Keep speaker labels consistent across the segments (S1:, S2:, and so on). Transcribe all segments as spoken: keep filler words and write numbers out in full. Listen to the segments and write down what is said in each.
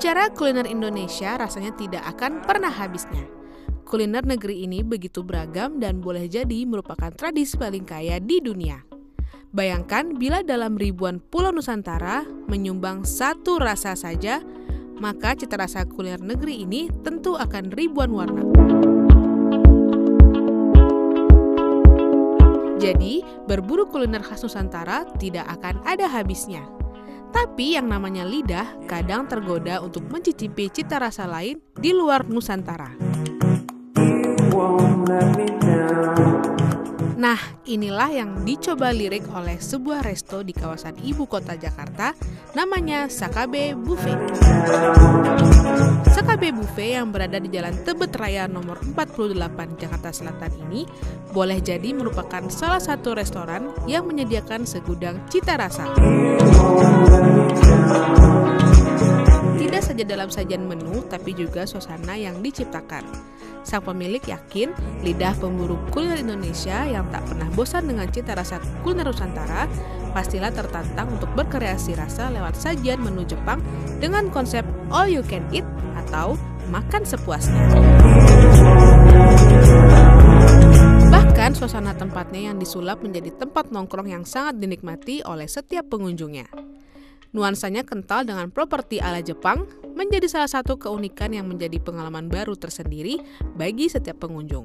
S1: Bicara kuliner Indonesia rasanya tidak akan pernah habisnya. Kuliner negeri ini begitu beragam dan boleh jadi merupakan tradisi paling kaya di dunia. Bayangkan bila dalam ribuan pulau Nusantara menyumbang satu rasa saja, maka cita rasa kuliner negeri ini tentu akan ribuan warna. Jadi, berburu kuliner khas Nusantara tidak akan ada habisnya. Tapi yang namanya lidah kadang tergoda untuk mencicipi cita rasa lain di luar Nusantara. Nah, inilah yang dicoba lirik oleh sebuah resto di kawasan ibu kota Jakarta, namanya Sakabe Buffet. Sakabe Buffet yang berada di Jalan Tebet Raya nomor empat puluh delapan Jakarta Selatan ini boleh jadi merupakan salah satu restoran yang menyediakan segudang cita rasa. Tidak saja dalam sajian menu, tapi juga suasana yang diciptakan. Sang pemilik yakin lidah pemburu kuliner Indonesia yang tak pernah bosan dengan cita rasa kuliner Nusantara pastilah tertantang untuk berkreasi rasa lewat sajian menu Jepang dengan konsep all you can eat atau makan sepuasnya. Bahkan suasana tempatnya yang disulap menjadi tempat nongkrong yang sangat dinikmati oleh setiap pengunjungnya. Nuansanya kental dengan properti ala Jepang, menjadi salah satu keunikan yang menjadi pengalaman baru tersendiri bagi setiap pengunjung.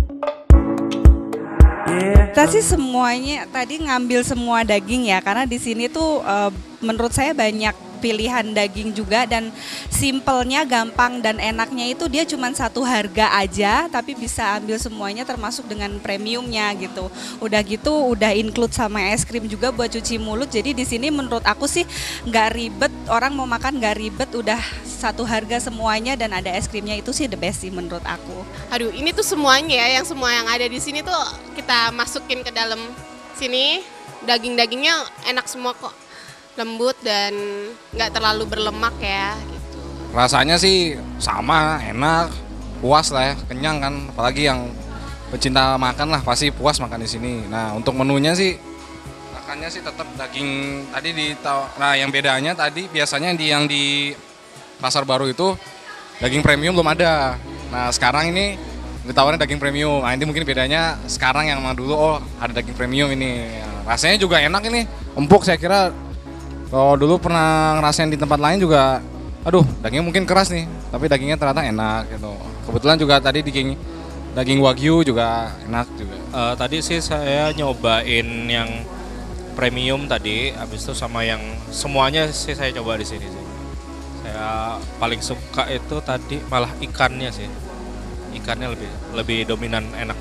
S2: Kita sih semuanya tadi ngambil semua daging ya, karena di sini tuh e, menurut saya banyak pilihan daging juga dan simpelnya, gampang dan enaknya itu dia cuma satu harga aja tapi bisa ambil semuanya termasuk dengan premiumnya gitu. Udah gitu udah include sama es krim juga buat cuci mulut. Jadi di sini menurut aku sih nggak ribet, orang mau makan nggak ribet, udah satu harga semuanya dan ada es krimnya, itu sih the best sih menurut aku.
S3: Aduh, ini tuh semuanya ya, yang semua yang ada di sini tuh kita masukin ke dalam sini, daging-dagingnya enak semua kok. Lembut dan nggak terlalu berlemak ya gitu.
S4: Rasanya sih sama, enak, puas lah ya, kenyang kan. Apalagi yang pecinta makan lah pasti puas makan di sini. Nah untuk menunya sih, makannya sih tetap daging tadi di. Nah yang bedanya tadi biasanya di yang di Pasar Baru itu daging premium belum ada. Nah sekarang ini ditawarin daging premium. Nah ini mungkin bedanya sekarang yang sama dulu, oh ada daging premium ini. Rasanya juga enak ini, empuk saya kira. Kalau dulu pernah ngerasain di tempat lain juga, aduh dagingnya mungkin keras nih, tapi dagingnya ternyata enak gitu. Kebetulan juga tadi daging daging wagyu juga enak juga.
S5: Uh, tadi sih saya nyobain yang premium tadi, habis itu sama yang semuanya sih saya coba di sini sih. Saya paling suka itu tadi malah ikannya sih, ikannya lebih lebih dominan enak.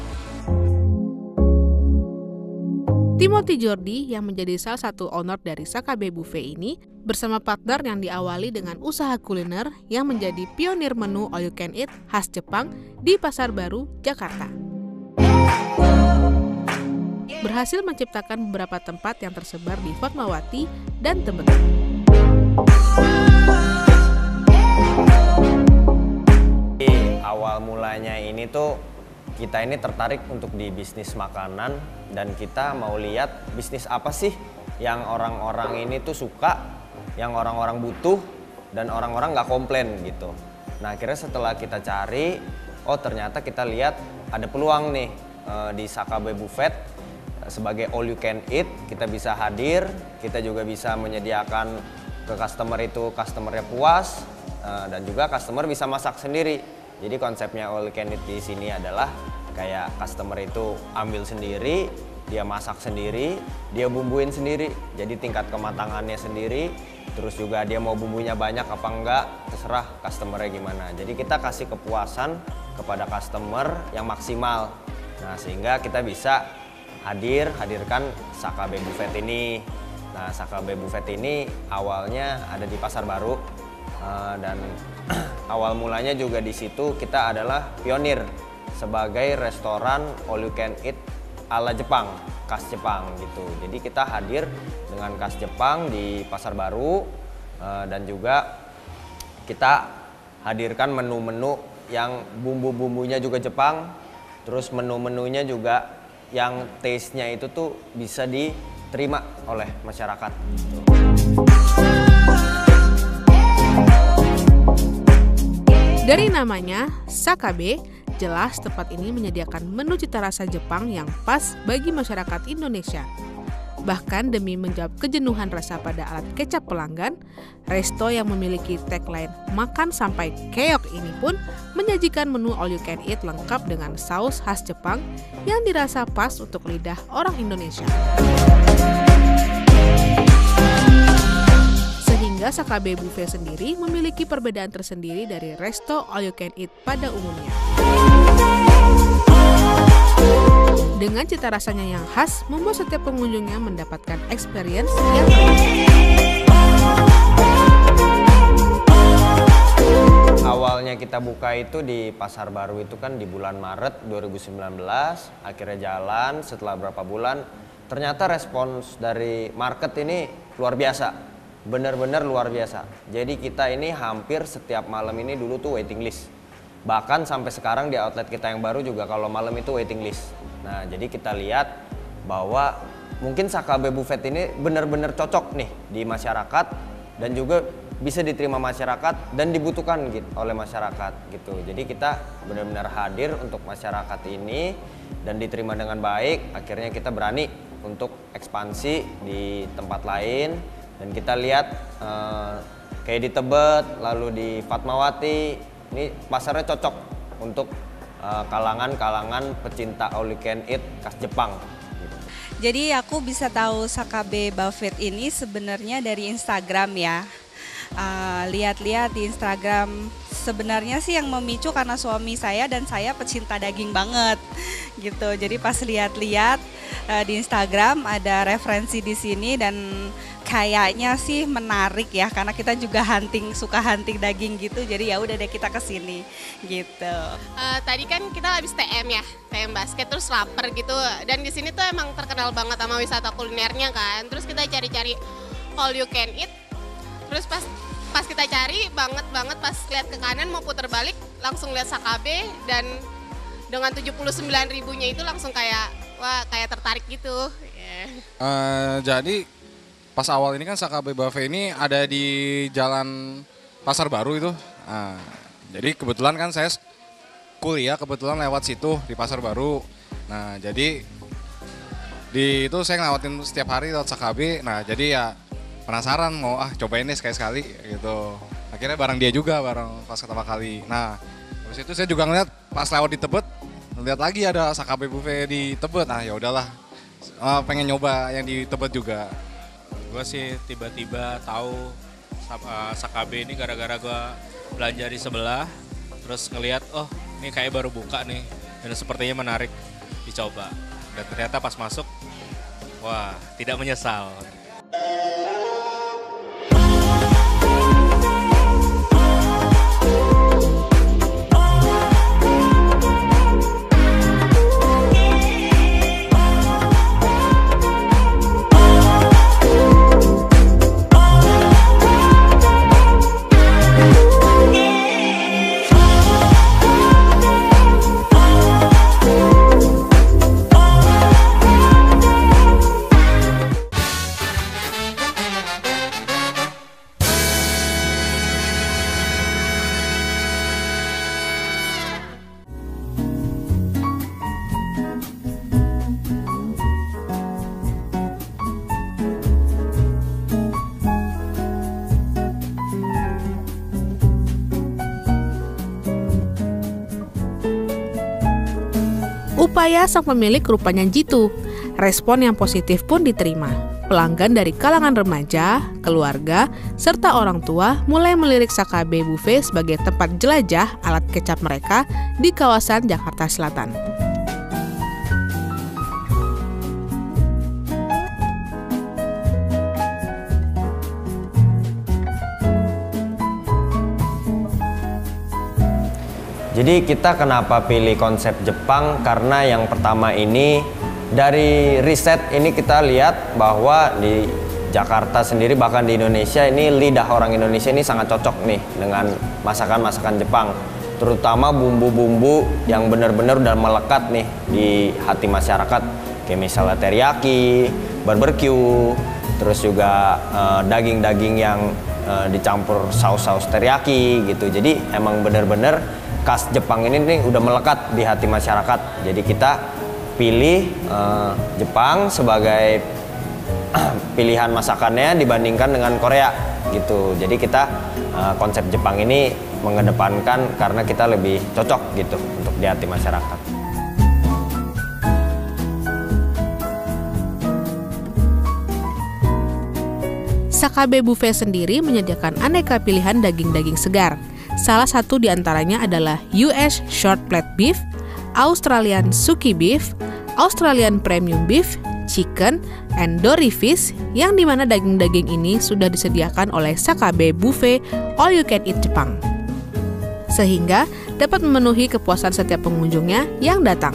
S1: Timothy Jordi yang menjadi salah satu owner dari Sakabe Buffet ini bersama partner yang diawali dengan usaha kuliner yang menjadi pionir menu all you can eat khas Jepang di Pasar Baru, Jakarta. Berhasil menciptakan beberapa tempat yang tersebar di Fatmawati dan Tebet.
S6: Awal mulanya ini tuh kita ini tertarik untuk di bisnis makanan dan kita mau lihat bisnis apa sih yang orang-orang ini tuh suka, yang orang-orang butuh dan orang-orang nggak komplain gitu. Nah akhirnya setelah kita cari, oh ternyata kita lihat ada peluang nih e, di Sakabe Buffet sebagai all you can eat, kita bisa hadir, kita juga bisa menyediakan ke customer itu customernya puas e, dan juga customer bisa masak sendiri. Jadi konsepnya all you can eat di sini adalah kayak customer itu ambil sendiri, dia masak sendiri, dia bumbuin sendiri. Jadi tingkat kematangannya sendiri, terus juga dia mau bumbunya banyak apa enggak, terserah customernya gimana. Jadi kita kasih kepuasan kepada customer yang maksimal. Nah sehingga kita bisa hadir, hadirkan Sakabe Buffet ini. Nah Sakabe Buffet ini awalnya ada di Pasar Baru. Uh, dan awal mulanya juga di situ kita adalah pionir sebagai restoran all you can eat ala Jepang, khas Jepang gitu. Jadi kita hadir dengan khas Jepang di Pasar Baru uh, dan juga kita hadirkan menu-menu yang bumbu-bumbunya juga Jepang, terus menu-menunya juga yang taste-nya itu tuh bisa diterima oleh masyarakat.
S1: Dari namanya, Sakabe, jelas tempat ini menyediakan menu cita rasa Jepang yang pas bagi masyarakat Indonesia. Bahkan demi menjawab kejenuhan rasa pada alat kecap pelanggan, resto yang memiliki tagline makan sampai keok ini pun menyajikan menu all you can eat lengkap dengan saus khas Jepang yang dirasa pas untuk lidah orang Indonesia. Sehingga Sakabe Buffet sendiri memiliki perbedaan tersendiri dari resto all you can eat pada umumnya. Dengan cita rasanya yang khas, membuat setiap pengunjungnya mendapatkan experience yang
S6: Awalnya kita buka itu di Pasar Baru itu kan di bulan Maret dua ribu sembilan belas, akhirnya jalan setelah berapa bulan, ternyata respons dari market ini luar biasa, benar-benar luar biasa. Jadi kita ini hampir setiap malam ini dulu tuh waiting list. Bahkan sampai sekarang di outlet kita yang baru juga kalau malam itu waiting list. Nah, jadi kita lihat bahwa mungkin Sakabe Buffet ini benar-benar cocok nih di masyarakat dan juga bisa diterima masyarakat dan dibutuhkan gitu oleh masyarakat gitu. Jadi kita benar-benar hadir untuk masyarakat ini dan diterima dengan baik. Akhirnya kita berani untuk ekspansi di tempat lain dan kita lihat eh, kayak di Tebet, lalu di Fatmawati, ini pasarnya cocok untuk kalangan-kalangan pecinta all you can eat khas Jepang.
S2: Jadi aku bisa tahu Sakabe Buffet ini sebenarnya dari Instagram ya. Uh, lihat-lihat di Instagram, sebenarnya sih yang memicu karena suami saya dan saya pecinta daging banget gitu. Jadi pas lihat-lihat uh, di Instagram ada referensi di sini dan kayaknya sih menarik ya karena kita juga hunting, suka hunting daging gitu. Jadi ya udah deh kita kesini gitu.
S3: Uh, tadi kan kita habis T M ya, T M basket terus lapar gitu. Dan di sini tuh emang terkenal banget sama wisata kulinernya kan. Terus kita cari-cari all you can eat. Terus pas pas kita cari banget banget pas lihat ke kanan mau putar balik langsung lihat Sakabe dan dengan tujuh puluh sembilan ribunya itu langsung kayak wah kayak tertarik gitu. Yeah.
S4: Uh, jadi pas awal ini kan Sakabe Buffet ini ada di Jalan Pasar Baru itu. Nah, jadi kebetulan kan saya kuliah kebetulan lewat situ di Pasar Baru. Nah, jadi di itu saya ngelewatin setiap hari lewat Sakabe. Nah, jadi ya penasaran mau ah cobain deh sekali-sekali gitu. Akhirnya bareng dia juga bareng pas pertama kali. Nah, habis itu saya juga ngeliat pas lewat di Tebet, ngeliat lagi ada Sakabe Buffet di Tebet. Nah, ya udahlah. Uh, pengen nyoba yang di Tebet juga.
S5: Gue sih tiba-tiba tahu uh, Sakabe ini gara-gara gue belanja di sebelah, terus ngelihat oh ini kayak baru buka nih dan sepertinya menarik dicoba. Dan ternyata pas masuk, wah tidak menyesal.
S1: Upaya sang pemilik rupanya jitu. Respon yang positif pun diterima. Pelanggan dari kalangan remaja, keluarga, serta orang tua mulai melirik Sakabe Buffet sebagai tempat jelajah alat kecap mereka di kawasan Jakarta Selatan.
S6: Jadi kita kenapa pilih konsep Jepang? Karena yang pertama ini dari riset ini kita lihat bahwa di Jakarta sendiri bahkan di Indonesia ini lidah orang Indonesia ini sangat cocok nih dengan masakan-masakan Jepang. Terutama bumbu-bumbu yang benar-benar udah melekat nih di hati masyarakat. Kayak misalnya teriyaki, barbecue, terus juga daging-daging uh, yang uh, dicampur saus-saus teriyaki gitu. Jadi emang bener-bener khas Jepang ini nih udah melekat di hati masyarakat. Jadi kita pilih uh, Jepang sebagai pilihan masakannya dibandingkan dengan Korea gitu. Jadi kita uh, konsep Jepang ini mengedepankan karena kita lebih cocok gitu untuk di hati masyarakat.
S1: Sakabe Buffet sendiri menyediakan aneka pilihan daging-daging segar. Salah satu di antaranya adalah U S Short Flat Beef, Australian Suki Beef, Australian Premium Beef, Chicken, and Dory Fish, yang dimana daging-daging ini sudah disediakan oleh Sakabe Buffet All You Can Eat Jepang, sehingga dapat memenuhi kepuasan setiap pengunjungnya yang datang.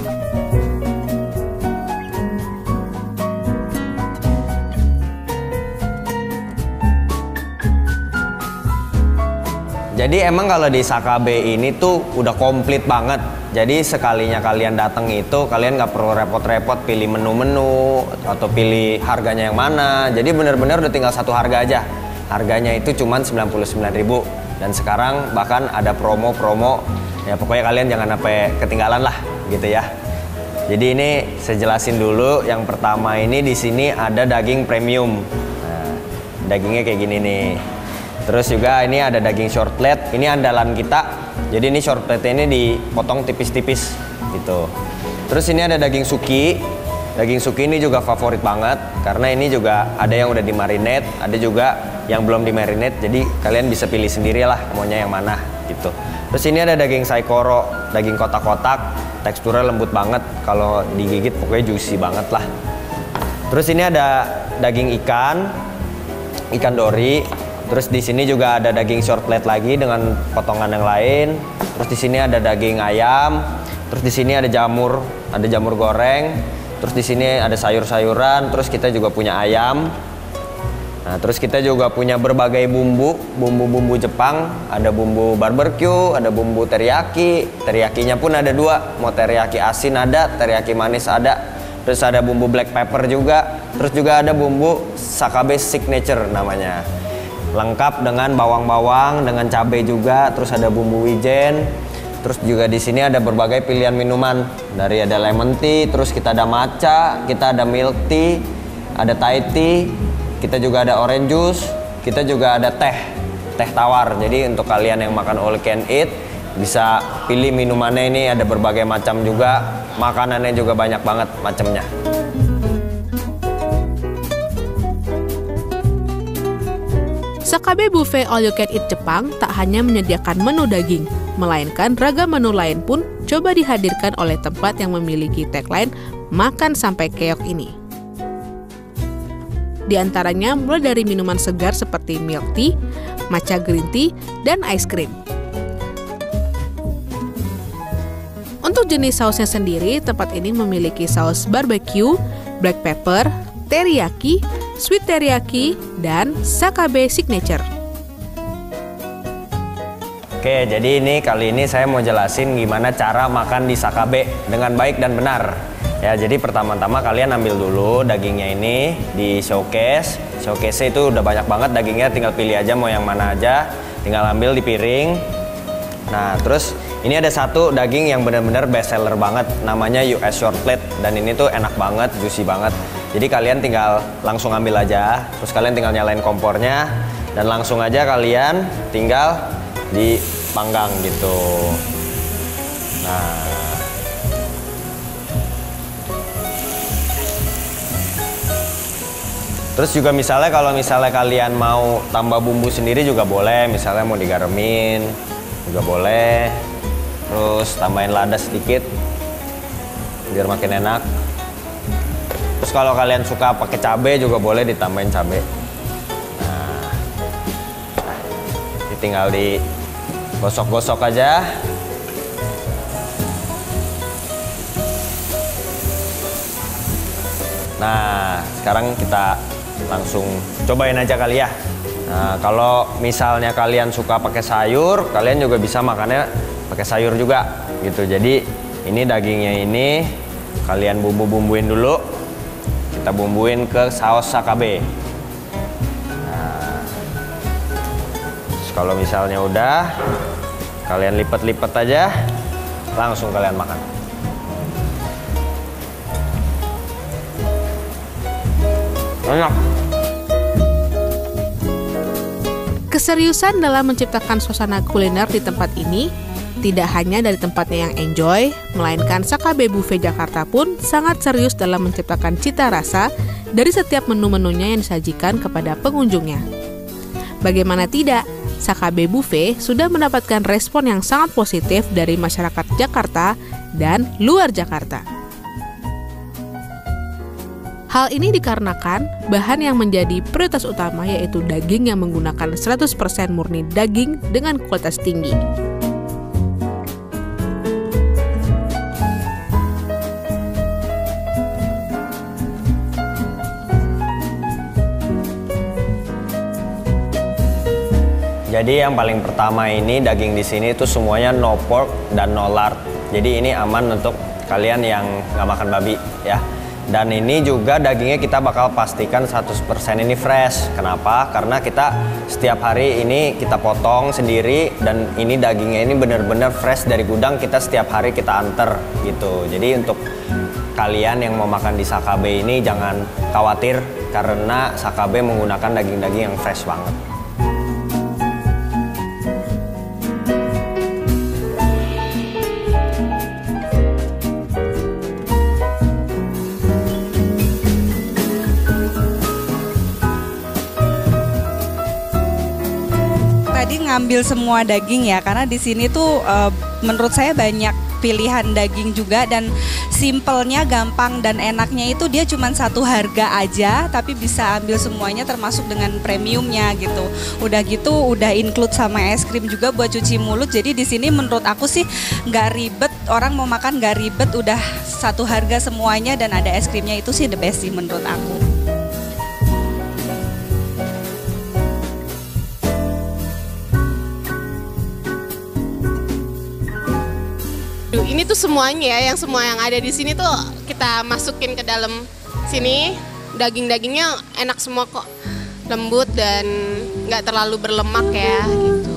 S6: Jadi emang kalau di Sakabe ini tuh udah komplit banget. Jadi sekalinya kalian datang itu kalian nggak perlu repot-repot pilih menu-menu atau pilih harganya yang mana. Jadi bener-bener udah tinggal satu harga aja. Harganya itu cuma sembilan puluh sembilan ribu. Dan sekarang bahkan ada promo-promo. Ya pokoknya kalian jangan sampai ketinggalan lah gitu ya. Jadi ini saya jelasin dulu. Yang pertama ini di sini ada daging premium. Nah, dagingnya kayak gini nih. Terus juga ini ada daging short flat, ini andalan kita. Jadi ini short flat ini dipotong tipis-tipis gitu. Terus ini ada daging suki. Daging suki ini juga favorit banget karena ini juga ada yang udah dimarinate, ada juga yang belum dimarinate. Jadi kalian bisa pilih sendiri lah maunya yang mana gitu. Terus ini ada daging saikoro, daging kotak-kotak, teksturnya lembut banget. Kalau digigit pokoknya juicy banget lah. Terus ini ada daging ikan, ikan dori. Terus di sini juga ada daging short flat lagi dengan potongan yang lain. Terus di sini ada daging ayam. Terus di sini ada jamur, ada jamur goreng. Terus di sini ada sayur-sayuran. Terus kita juga punya ayam. Nah, terus kita juga punya berbagai bumbu, bumbu-bumbu Jepang. Ada bumbu barbecue, ada bumbu teriyaki. Teriyakinya pun ada dua, mau teriyaki asin ada, teriyaki manis ada. Terus ada bumbu black pepper juga. Terus juga ada bumbu Sakabe Signature namanya. Lengkap dengan bawang-bawang, dengan cabai juga, terus ada bumbu wijen, terus juga di sini ada berbagai pilihan minuman, dari ada lemon tea, terus kita ada matcha, kita ada milk tea, ada Thai tea, kita juga ada orange juice, kita juga ada teh, teh tawar. Jadi untuk kalian yang makan all can eat bisa pilih minumannya, ini ada berbagai macam juga, makanannya juga banyak banget macamnya.
S1: Sakabe Buffet All You Can Eat Jepang tak hanya menyediakan menu daging, melainkan ragam menu lain pun coba dihadirkan oleh tempat yang memiliki tagline "Makan sampai keok" ini. Di antaranya mulai dari minuman segar seperti milk tea, matcha green tea, dan ice cream. Untuk jenis sausnya sendiri, tempat ini memiliki saus barbecue, black pepper, teriyaki, sweet teriyaki, dan Sakabe Signature.
S6: Oke, jadi ini kali ini saya mau jelasin gimana cara makan di Sakabe dengan baik dan benar. Ya, jadi pertama-tama kalian ambil dulu dagingnya ini di showcase. Showcase itu udah banyak banget dagingnya, tinggal pilih aja mau yang mana aja. Tinggal ambil di piring. Nah, terus ini ada satu daging yang benar-benar best seller banget, namanya U S Short Flat, dan ini tuh enak banget, juicy banget. Jadi kalian tinggal langsung ambil aja, terus kalian tinggal nyalain kompornya, dan langsung aja kalian tinggal dipanggang gitu. Nah, terus juga misalnya kalau misalnya kalian mau tambah bumbu sendiri juga boleh, misalnya mau digaremin juga boleh. Terus tambahin lada sedikit biar makin enak. Terus kalau kalian suka pakai cabai juga boleh ditambahin cabai. Nah, ini tinggal digosok-gosok aja. Nah, sekarang kita langsung cobain aja kali ya. Nah, kalau misalnya kalian suka pakai sayur, kalian juga bisa makannya pakai sayur juga gitu. Jadi ini dagingnya ini kalian bumbu-bumbuin dulu. Kita bumbuin ke saus Sakabe. Nah, Kalau misalnya udah, kalian lipat-lipat aja, langsung kalian makan. Enak.
S1: Keseriusan dalam menciptakan suasana kuliner di tempat ini tidak hanya dari tempatnya yang enjoy, melainkan Sakabe Buffet Jakarta pun sangat serius dalam menciptakan cita rasa dari setiap menu-menunya yang disajikan kepada pengunjungnya. Bagaimana tidak, Sakabe Buffet sudah mendapatkan respon yang sangat positif dari masyarakat Jakarta dan luar Jakarta. Hal ini dikarenakan bahan yang menjadi prioritas utama yaitu daging yang menggunakan seratus persen murni daging dengan kualitas tinggi.
S6: Jadi yang paling pertama ini daging di sini itu semuanya no pork dan no lard. Jadi ini aman untuk kalian yang nggak makan babi ya. Dan ini juga dagingnya kita bakal pastikan seratus persen ini fresh. Kenapa? Karena kita setiap hari ini kita potong sendiri dan ini dagingnya ini benar-benar fresh dari gudang, kita setiap hari kita anter gitu. Jadi untuk kalian yang mau makan di Sakabe ini jangan khawatir karena Sakabe menggunakan daging-daging yang fresh banget.
S2: Tadi ngambil semua daging ya, karena di sini tuh uh, menurut saya banyak pilihan daging juga dan simpelnya, gampang dan enaknya itu dia cuma satu harga aja tapi bisa ambil semuanya termasuk dengan premiumnya gitu. Udah gitu udah include sama es krim juga buat cuci mulut. Jadi di sini menurut aku sih nggak ribet, orang mau makan nggak ribet, udah satu harga semuanya dan ada es krimnya, itu sih the best sih menurut aku.
S3: Ini tuh semuanya ya, yang semua yang ada di sini tuh kita masukin ke dalam sini. Daging-dagingnya enak semua kok, lembut dan nggak terlalu berlemak ya gitu.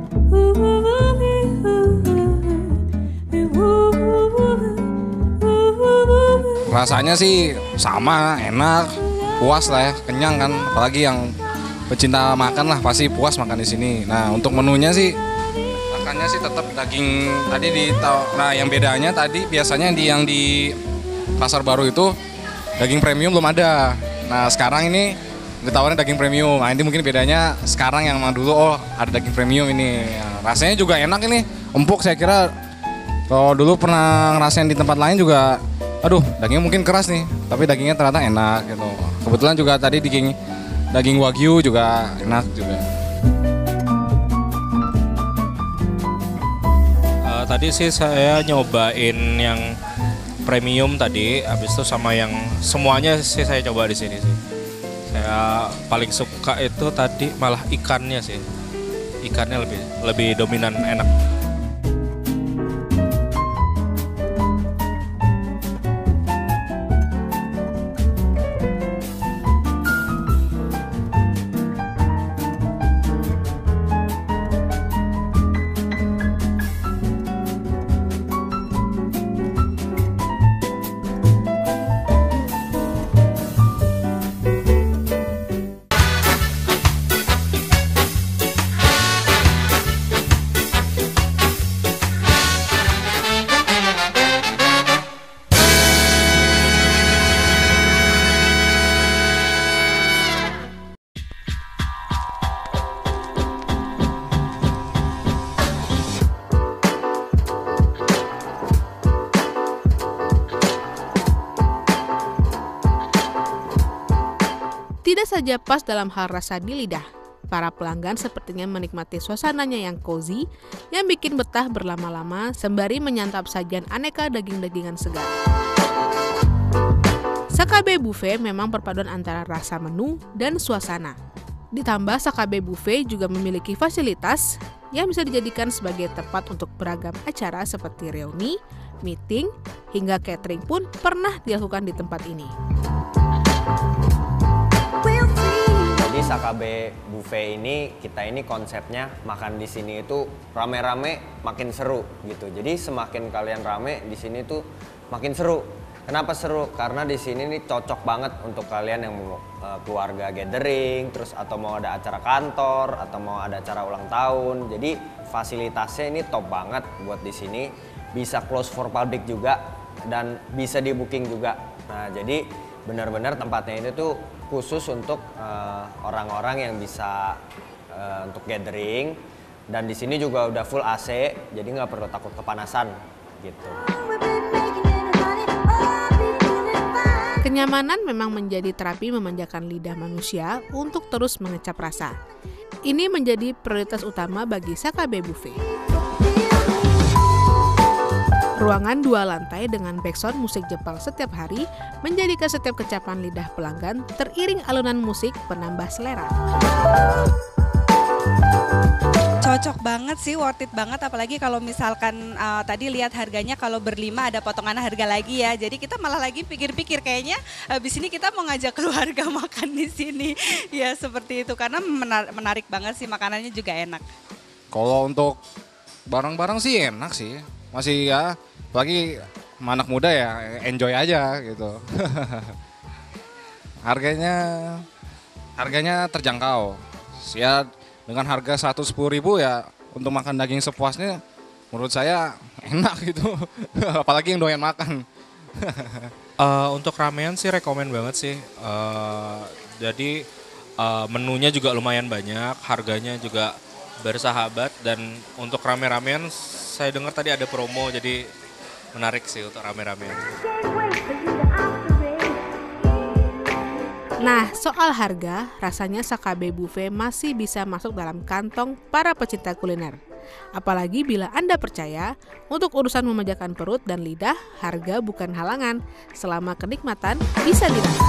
S4: Rasanya sih sama, enak, puas lah ya, kenyang kan. Apalagi yang pecinta makan lah pasti puas makan di sini. Nah untuk menunya sih makannya sih tetap daging tadi di, nah yang bedanya tadi biasanya di yang di Pasar Baru itu daging premium belum ada. Nah sekarang ini ditawarin daging premium. Nah ini mungkin bedanya sekarang yang dulu oh ada daging premium ini. Nah, rasanya juga enak ini, empuk. Saya kira kalau dulu pernah ngerasain di tempat lain juga, aduh dagingnya mungkin keras nih, tapi dagingnya ternyata enak gitu. Kebetulan juga tadi daging daging wagyu juga enak juga.
S5: Tadi sih saya nyobain yang premium tadi, habis itu sama yang semuanya sih saya coba di sini sih. Saya paling suka itu tadi malah ikannya sih, ikannya lebih lebih dominan enak.
S1: Tidak saja pas dalam hal rasa di lidah, para pelanggan sepertinya menikmati suasananya yang cozy, yang bikin betah berlama-lama sembari menyantap sajian aneka daging-dagingan segar. Sakabe Buffet memang perpaduan antara rasa menu dan suasana. Ditambah Sakabe Buffet juga memiliki fasilitas yang bisa dijadikan sebagai tempat untuk beragam acara seperti reuni, meeting, hingga catering pun pernah dilakukan di tempat ini.
S6: Jadi Sakabe Buffet ini, kita ini konsepnya makan di sini itu rame-rame makin seru gitu. Jadi semakin kalian rame di sini tuh makin seru. Kenapa seru? Karena di sini nih cocok banget untuk kalian yang mau uh, keluarga gathering, terus atau mau ada acara kantor, atau mau ada acara ulang tahun. Jadi fasilitasnya ini top banget buat di sini. Bisa close for public juga dan bisa di booking juga. Nah, jadi benar-benar tempatnya ini tuh khusus untuk orang-orang uh, yang bisa uh, untuk gathering, dan di sini juga udah full A C, jadi nggak perlu takut kepanasan gitu.
S1: Kenyamanan memang menjadi terapi memanjakan lidah manusia untuk terus mengecap rasa. Ini menjadi prioritas utama bagi Sakabe Buffet. Ruangan dua lantai dengan backsound musik Jepang setiap hari menjadikan setiap kecapan lidah pelanggan teriring alunan musik penambah selera.
S2: Cocok banget sih, worth it banget, apalagi kalau misalkan uh, tadi lihat harganya, kalau berlima ada potongan harga lagi ya. Jadi kita malah lagi pikir-pikir kayaknya habis ini kita mau ngajak keluarga makan di sini. Ya seperti itu, karena menar- menarik banget sih, makanannya juga enak.
S4: Kalau untuk barang-barang sih enak sih. Masih ya, apalagi anak muda ya enjoy aja gitu. Harganya harganya terjangkau. Ya dengan harga seratus sepuluh ribu ya untuk makan daging sepuasnya menurut saya enak gitu. Apalagi yang doyan makan.
S5: Uh, untuk ramean sih rekomen banget sih. Uh, jadi uh, menunya juga lumayan banyak, harganya juga bersahabat, dan untuk rame-ramean saya dengar tadi ada promo, jadi menarik sih untuk rame-ramean.
S1: Nah, soal harga, rasanya Sakabe Buffet masih bisa masuk dalam kantong para pecinta kuliner. Apalagi bila Anda percaya, untuk urusan memanjakan perut dan lidah, harga bukan halangan, selama kenikmatan bisa dirasakan.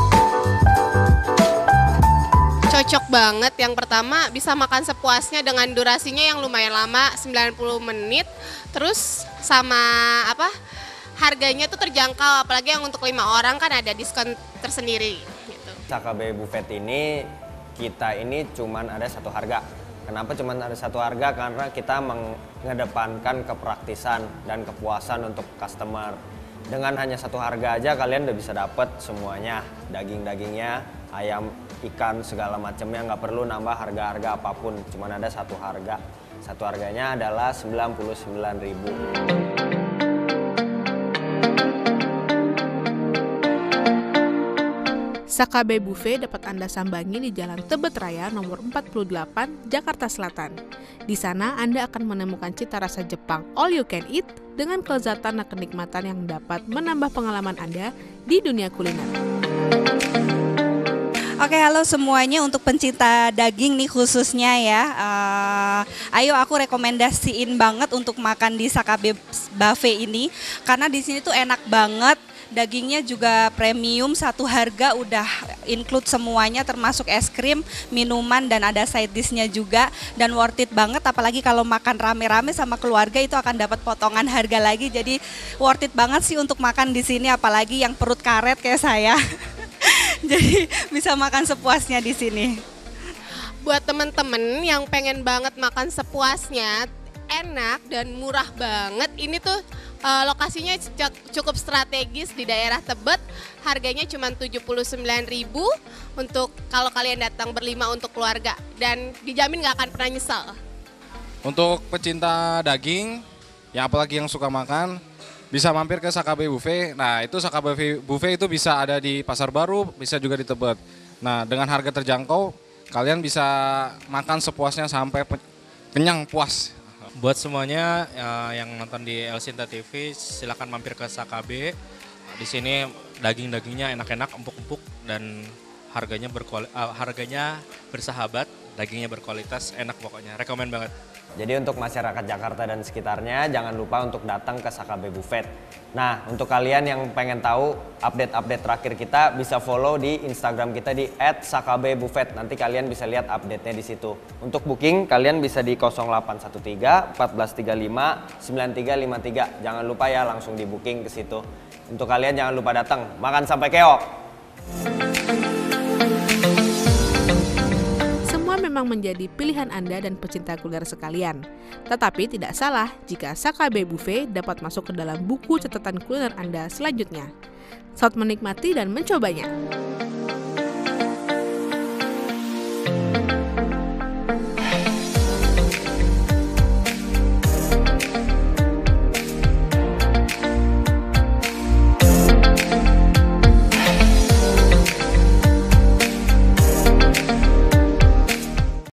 S3: Cocok banget. Yang pertama bisa makan sepuasnya dengan durasinya yang lumayan lama, sembilan puluh menit. Terus sama apa? Harganya tuh terjangkau, apalagi yang untuk lima orang kan ada diskon tersendiri gitu.
S6: Sakabe Buffet ini kita ini cuman ada satu harga. Kenapa cuman ada satu harga? Karena kita mengedepankan kepraktisan dan kepuasan untuk customer. Dengan hanya satu harga aja kalian udah bisa dapet semuanya, daging-dagingnya, ayam, ikan, segala macamnya, nggak perlu nambah harga-harga apapun, cuman ada satu harga. Satu harganya adalah sembilan puluh sembilan ribu.
S1: Sakabe Buffet dapat Anda sambangi di Jalan Tebet Raya nomor empat puluh delapan, Jakarta Selatan. Di sana Anda akan menemukan cita rasa Jepang all you can eat dengan kelezatan dan kenikmatan yang dapat menambah pengalaman Anda di dunia kuliner.
S2: Oke, halo semuanya, untuk pencinta daging nih khususnya ya. Uh, ayo aku rekomendasiin banget untuk makan di Sakabe Buffet ini, karena di sini tuh enak banget. Dagingnya juga premium, satu harga udah include semuanya termasuk es krim, minuman, dan ada side dish-nya juga, dan worth it banget. Apalagi kalau makan rame-rame sama keluarga itu akan dapat potongan harga lagi. Jadi worth it banget sih untuk makan di sini, apalagi yang perut karet kayak saya. Jadi bisa makan sepuasnya di sini.
S3: Buat temen-temen yang pengen banget makan sepuasnya, enak dan murah banget, ini tuh uh, lokasinya cukup strategis di daerah Tebet. Harganya cuma tujuh puluh sembilan ribu untuk kalau kalian datang berlima untuk keluarga, dan dijamin nggak akan pernah nyesal.
S4: Untuk pecinta daging, yang apalagi yang suka makan, bisa mampir ke Sakabe Buffet. Nah, itu Sakabe Buffet itu bisa ada di Pasar Baru, bisa juga di Tebet. Nah, dengan harga terjangkau, kalian bisa makan sepuasnya sampai kenyang puas.
S5: Buat semuanya uh, yang nonton di El Sinta T V, silakan mampir ke Sakabe. Di sini daging-dagingnya enak-enak, empuk-empuk, dan harganya berkuali- uh, harganya bersahabat, dagingnya berkualitas, enak pokoknya. Rekomen banget.
S6: Jadi untuk masyarakat Jakarta dan sekitarnya, jangan lupa untuk datang ke Sakabe Buffet. Nah, untuk kalian yang pengen tahu update-update terakhir kita, bisa follow di Instagram kita di et sakabe buffet. Nanti kalian bisa lihat update-nya di situ. Untuk booking, kalian bisa di nol delapan satu tiga empat tiga lima sembilan tiga lima tiga. Jangan lupa ya, langsung di booking ke situ. Untuk kalian jangan lupa datang, makan sampai keok.
S1: memang menjadi pilihan Anda dan pecinta kuliner sekalian. Tetapi tidak salah jika Sakabe Buffet dapat masuk ke dalam buku catatan kuliner Anda selanjutnya. Selamat menikmati dan mencobanya.